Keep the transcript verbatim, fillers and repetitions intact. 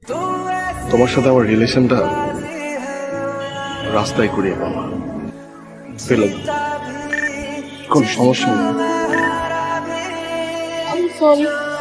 তোমার সাথে আমার রিলেশনটা রাস্তায় করিয়ে পাবা ফেলে কোন সমস্যা নেই। I'm sorry.